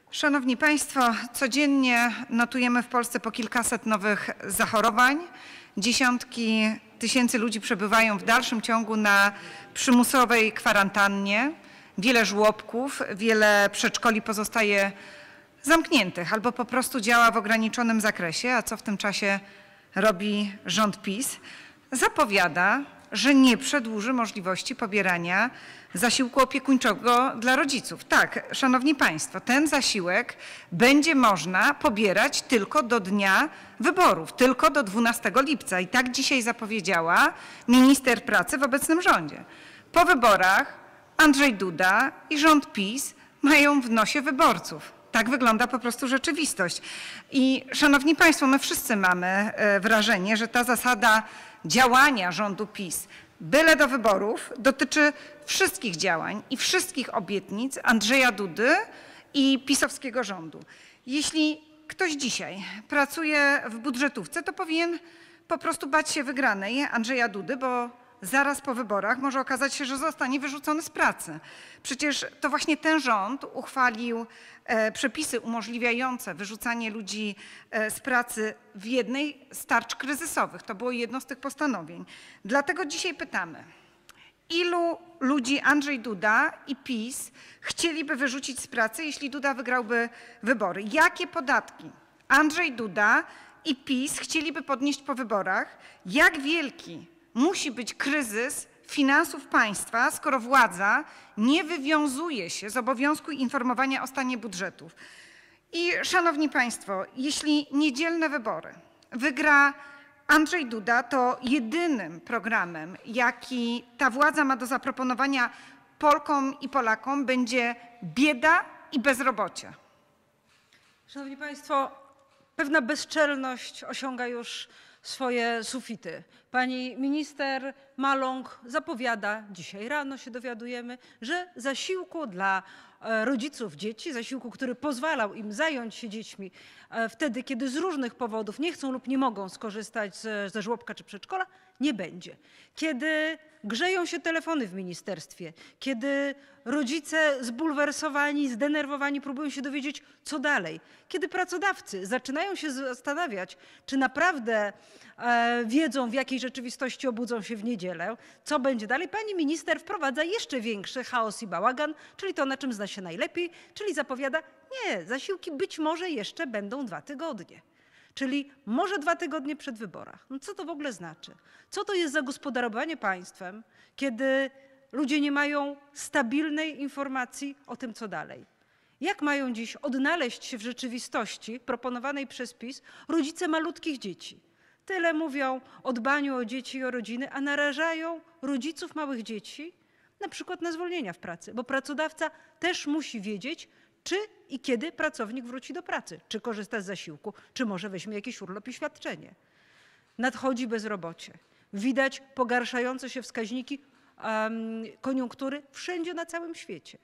Szanowni Państwo, codziennie notujemy w Polsce po kilkaset nowych zachorowań. Dziesiątki tysięcy ludzi przebywają w dalszym ciągu na przymusowej kwarantannie. Wiele żłobków, wiele przedszkoli pozostaje zamkniętych albo po prostu działa w ograniczonym zakresie. A co w tym czasie robi rząd PiS? Zapowiada, że nie przedłuży możliwości pobierania zasiłku opiekuńczego dla rodziców. Tak, Szanowni Państwo, ten zasiłek będzie można pobierać tylko do dnia wyborów, tylko do 12 lipca. I tak dzisiaj zapowiedziała minister pracy w obecnym rządzie. Po wyborach Andrzej Duda i rząd PiS mają w nosie wyborców. Tak wygląda po prostu rzeczywistość. I Szanowni Państwo, my wszyscy mamy wrażenie, że ta zasada działania rządu PiS byle do wyborów dotyczy wszystkich działań i wszystkich obietnic Andrzeja Dudy i pisowskiego rządu. Jeśli ktoś dzisiaj pracuje w budżetówce, to powinien po prostu bać się wygranej Andrzeja Dudy, bo zaraz po wyborach może okazać się, że zostanie wyrzucony z pracy. Przecież to właśnie ten rząd uchwalił przepisy umożliwiające wyrzucanie ludzi z pracy w jednej z tarcz kryzysowych. To było jedno z tych postanowień. Dlatego dzisiaj pytamy, ilu ludzi Andrzej Duda i PiS chcieliby wyrzucić z pracy, jeśli Duda wygrałby wybory? Jakie podatki Andrzej Duda i PiS chcieliby podnieść po wyborach? Jak wielki musi być kryzys finansów państwa, skoro władza nie wywiązuje się z obowiązku informowania o stanie budżetów? I Szanowni Państwo, jeśli niedzielne wybory wygra Andrzej Duda, to jedynym programem, jaki ta władza ma do zaproponowania Polkom i Polakom, będzie bieda i bezrobocie. Szanowni Państwo, pewna bezczelność osiąga już swoje sufity. Pani minister Maląg zapowiada, dzisiaj rano się dowiadujemy, że zasiłku dla rodziców dzieci, zasiłku, który pozwalał im zająć się dziećmi wtedy, kiedy z różnych powodów nie chcą lub nie mogą skorzystać ze żłobka czy przedszkola, nie będzie. Kiedy grzeją się telefony w ministerstwie, kiedy rodzice zbulwersowani, zdenerwowani próbują się dowiedzieć, co dalej, kiedy pracodawcy zaczynają się zastanawiać, czy naprawdę wiedzą, w jakiej rzeczywistości obudzą się w niedzielę, co będzie dalej, pani minister wprowadza jeszcze większy chaos i bałagan, czyli to, na czym zna się najlepiej, czyli zapowiada, nie, zasiłki być może jeszcze będą 2 tygodnie. Czyli może 2 tygodnie przed wyborach. No co to w ogóle znaczy? Co to jest za gospodarowanie państwem, kiedy ludzie nie mają stabilnej informacji o tym, co dalej? Jak mają dziś odnaleźć się w rzeczywistości proponowanej przez PiS rodzice malutkich dzieci? Tyle mówią o dbaniu o dzieci i o rodziny, a narażają rodziców małych dzieci na przykład na zwolnienia w pracy, bo pracodawca też musi wiedzieć, czy i kiedy pracownik wróci do pracy, czy korzysta z zasiłku, czy może weźmie jakiś urlop i świadczenie. Nadchodzi bezrobocie. Widać pogarszające się wskaźniki koniunktury wszędzie na całym świecie.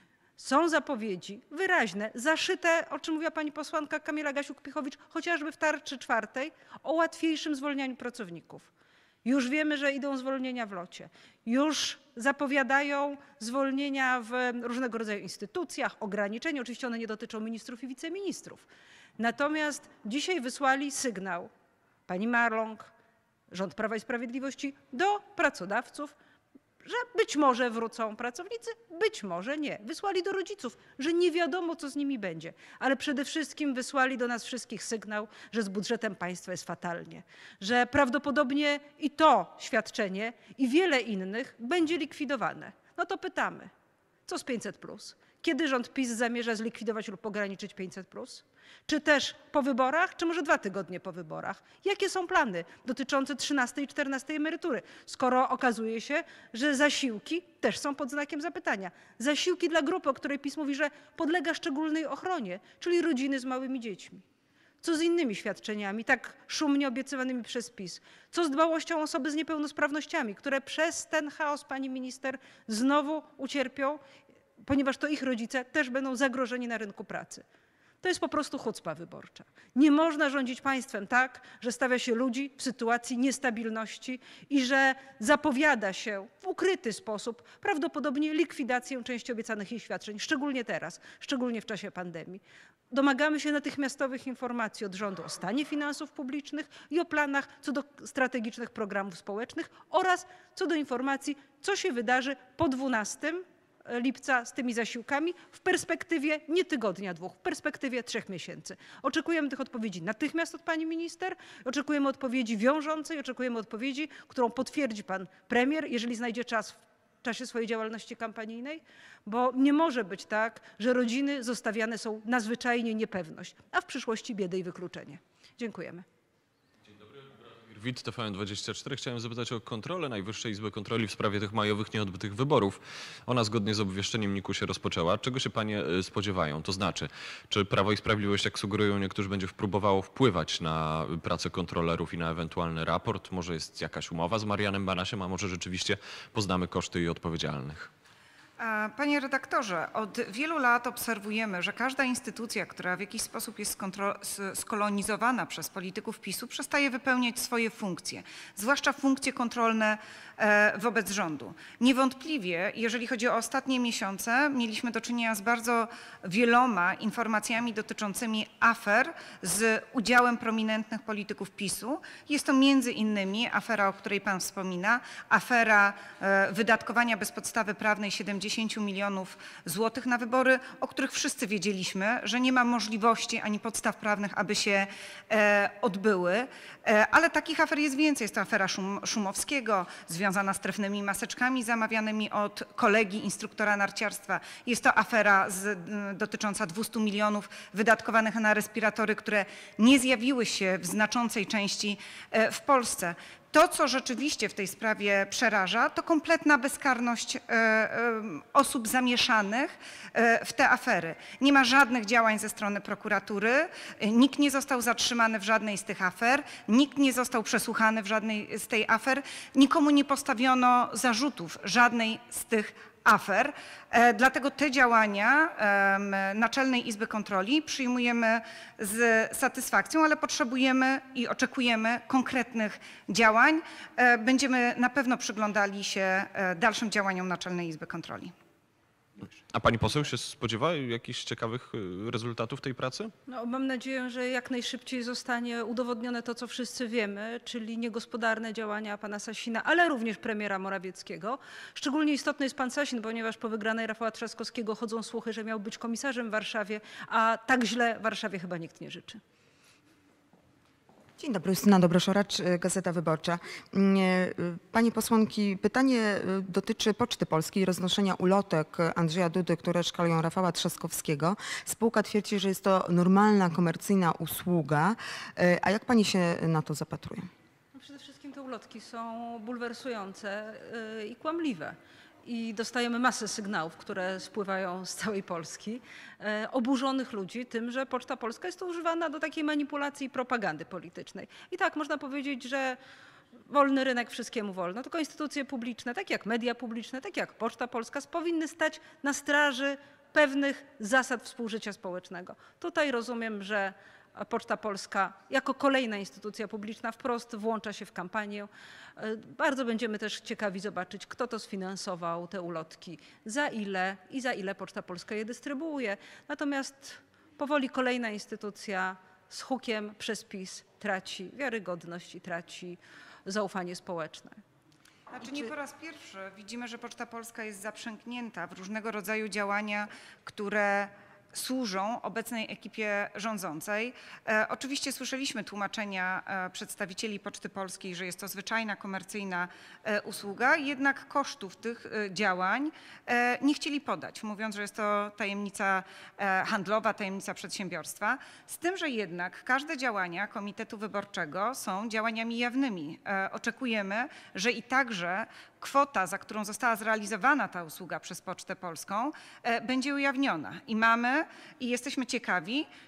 Są zapowiedzi wyraźne, zaszyte, o czym mówiła pani posłanka Kamila Gasiuk-Pihowicz, chociażby w tarczy 4, o łatwiejszym zwolnianiu pracowników. Już wiemy, że idą zwolnienia w locie. Już zapowiadają zwolnienia w różnego rodzaju instytucjach, ograniczenia. Oczywiście one nie dotyczą ministrów i wiceministrów. Natomiast dzisiaj wysłali sygnał pani Maląg, rząd Prawa i Sprawiedliwości do pracodawców, że być może wrócą pracownicy, być może nie. Wysłali do rodziców, że nie wiadomo, co z nimi będzie. Ale przede wszystkim wysłali do nas wszystkich sygnał, że z budżetem państwa jest fatalnie. Że prawdopodobnie i to świadczenie, i wiele innych będzie likwidowane. No to pytamy, co z 500+? Kiedy rząd PiS zamierza zlikwidować lub ograniczyć 500+? Czy też po wyborach, czy może 2 tygodnie po wyborach? Jakie są plany dotyczące 13 i 14 emerytury, skoro okazuje się, że zasiłki też są pod znakiem zapytania? Zasiłki dla grupy, o której PiS mówi, że podlega szczególnej ochronie, czyli rodziny z małymi dziećmi. Co z innymi świadczeniami, tak szumnie obiecywanymi przez PiS? Co z dbałością o osoby z niepełnosprawnościami, które przez ten chaos, pani minister, znowu ucierpią, ponieważ to ich rodzice też będą zagrożeni na rynku pracy? to jest po prostu chucpa wyborcza. Nie można rządzić państwem tak, że stawia się ludzi w sytuacji niestabilności i że zapowiada się w ukryty sposób prawdopodobnie likwidację części obiecanych jej świadczeń, szczególnie teraz, szczególnie w czasie pandemii. Domagamy się natychmiastowych informacji od rządu o stanie finansów publicznych i o planach co do strategicznych programów społecznych oraz co do informacji, co się wydarzy po 12 lipca z tymi zasiłkami w perspektywie nie tygodnia, dwóch, w perspektywie 3 miesięcy. Oczekujemy tych odpowiedzi natychmiast od pani minister, oczekujemy odpowiedzi wiążącej, oczekujemy odpowiedzi, którą potwierdzi pan premier, jeżeli znajdzie czas w czasie swojej działalności kampanijnej, bo nie może być tak, że rodziny zostawiane są na zwyczajnie niepewność, a w przyszłości biedę i wykluczenie. Dziękujemy. WIT TVN24. Chciałem zapytać o kontrolę Najwyższej Izby Kontroli w sprawie tych majowych nieodbytych wyborów. Ona zgodnie z obwieszczeniem NIK-u się rozpoczęła. Czego się panie spodziewają? To znaczy, czy Prawo i Sprawiedliwość, jak sugerują niektórzy, będzie próbowało wpływać na pracę kontrolerów i na ewentualny raport? Może jest jakaś umowa z Marianem Banasiem, a może rzeczywiście poznamy koszty i odpowiedzialnych? Panie redaktorze, od wielu lat obserwujemy, że każda instytucja, która w jakiś sposób jest skolonizowana przez polityków PiS-u, przestaje wypełniać swoje funkcje, zwłaszcza funkcje kontrolne wobec rządu. Niewątpliwie, jeżeli chodzi o ostatnie miesiące, mieliśmy do czynienia z bardzo wieloma informacjami dotyczącymi afer z udziałem prominentnych polityków PiS-u. Jest to między innymi afera, o której pan wspomina, afera wydatkowania bez podstawy prawnej 70 milionów złotych na wybory, o których wszyscy wiedzieliśmy, że nie ma możliwości ani podstaw prawnych, aby się odbyły. Ale takich afer jest więcej. Jest to afera Szumowskiego, związana z trefnymi maseczkami zamawianymi od kolegi instruktora narciarstwa. Jest to afera dotycząca 200 milionów wydatkowanych na respiratory, które nie zjawiły się w znaczącej części w Polsce. To, co rzeczywiście w tej sprawie przeraża, to kompletna bezkarność osób zamieszanych w te afery. Nie ma żadnych działań ze strony prokuratury, nikt nie został zatrzymany w żadnej z tych afer, nikt nie został przesłuchany w żadnej z tej afer, nikomu nie postawiono zarzutów żadnej z tych afer. Dlatego te działania Naczelnej Izby Kontroli przyjmujemy z satysfakcją, ale potrzebujemy i oczekujemy konkretnych działań. Będziemy na pewno przyglądali się dalszym działaniom Naczelnej Izby Kontroli. A pani poseł się spodziewa jakichś ciekawych rezultatów tej pracy? No, mam nadzieję, że jak najszybciej zostanie udowodnione to, co wszyscy wiemy, czyli niegospodarne działania pana Sasina, ale również premiera Morawieckiego. Szczególnie istotny jest pan Sasin, ponieważ po wygranej Rafała Trzaskowskiego chodzą słuchy, że miał być komisarzem w Warszawie, a tak źle Warszawie chyba nikt nie życzy. Dzień dobry, Justyna Dobroszoracz, Gazeta Wyborcza. Pani posłanki, pytanie dotyczy Poczty Polskiej, roznoszenia ulotek Andrzeja Dudy, które szkalują Rafała Trzaskowskiego. Spółka twierdzi, że jest to normalna, komercyjna usługa. A jak pani się na to zapatruje? No przede wszystkim te ulotki są bulwersujące i kłamliwe. I dostajemy masę sygnałów, które spływają z całej Polski, oburzonych ludzi tym, że Poczta Polska jest to używana do takiej manipulacji i propagandy politycznej. I tak można powiedzieć, że wolny rynek, wszystkiemu wolno, tylko instytucje publiczne, tak jak media publiczne, tak jak Poczta Polska, powinny stać na straży pewnych zasad współżycia społecznego. Tutaj rozumiem, że Poczta Polska jako kolejna instytucja publiczna wprost włącza się w kampanię. Bardzo będziemy też ciekawi zobaczyć, kto to sfinansował, te ulotki, za ile Poczta Polska je dystrybuuje. Natomiast powoli kolejna instytucja z hukiem przez PiS traci wiarygodność i traci zaufanie społeczne. Znaczy nie po raz pierwszy widzimy, że Poczta Polska jest zaprzęgnięta w różnego rodzaju działania, które służą obecnej ekipie rządzącej. Oczywiście słyszeliśmy tłumaczenia przedstawicieli Poczty Polskiej, że jest to zwyczajna, komercyjna usługa, jednak kosztów tych działań nie chcieli podać, mówiąc, że jest to tajemnica handlowa, tajemnica przedsiębiorstwa. Z tym, że jednak każde działania Komitetu Wyborczego są działaniami jawnymi. Oczekujemy, że i także kwota, za którą została zrealizowana ta usługa przez Pocztę Polską, będzie ujawniona. I jesteśmy ciekawi,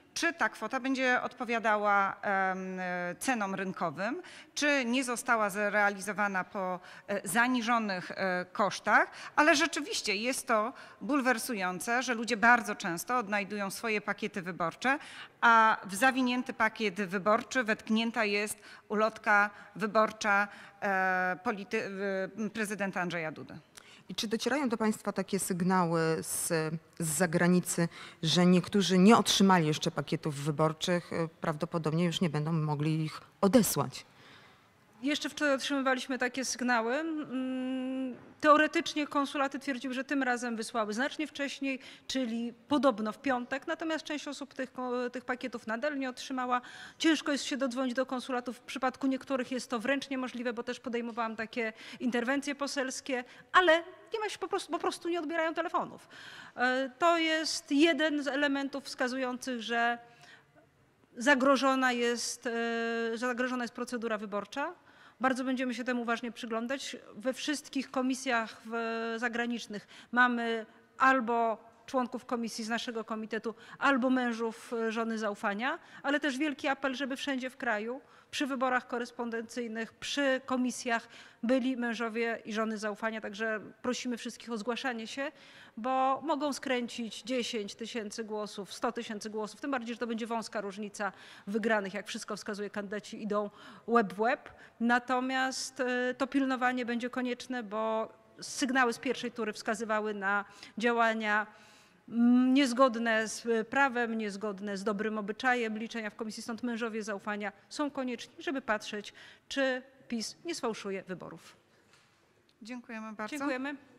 czy ta kwota będzie odpowiadała cenom rynkowym, czy nie została zrealizowana po zaniżonych kosztach, ale rzeczywiście jest to bulwersujące, że ludzie bardzo często odnajdują swoje pakiety wyborcze, a w zawinięty pakiet wyborczy wetknięta jest ulotka wyborcza prezydenta Andrzeja Dudy. I czy docierają do Państwa takie sygnały z zagranicy, że niektórzy nie otrzymali jeszcze pakietów wyborczych, prawdopodobnie już nie będą mogli ich odesłać? Jeszcze wczoraj otrzymywaliśmy takie sygnały. Teoretycznie konsulaty twierdziły, że tym razem wysłały znacznie wcześniej, czyli podobno w piątek, natomiast część osób tych pakietów nadal nie otrzymała. Ciężko jest się dodzwonić do konsulatów. W przypadku niektórych jest to wręcz niemożliwe, bo też podejmowałam takie interwencje poselskie, ale nie ma się po prostu nie odbierają telefonów. To jest jeden z elementów wskazujących, że zagrożona jest procedura wyborcza. Bardzo będziemy się temu uważnie przyglądać. We wszystkich komisjach zagranicznych mamy albo członków komisji z naszego komitetu, albo mężów żony zaufania, ale też wielki apel, żeby wszędzie w kraju przy wyborach korespondencyjnych, przy komisjach byli mężowie i żony zaufania. Także prosimy wszystkich o zgłaszanie się, bo mogą skręcić 10 000 głosów, 100 000 głosów, tym bardziej, że to będzie wąska różnica wygranych, jak wszystko wskazuje, kandydaci idą łeb w łeb. Natomiast to pilnowanie będzie konieczne, bo sygnały z pierwszej tury wskazywały na działania niezgodne z prawem, niezgodne z dobrym obyczajem liczenia w komisji, stąd mężowie zaufania są konieczni, żeby patrzeć, czy PiS nie sfałszuje wyborów. Dziękujemy bardzo. Dziękujemy.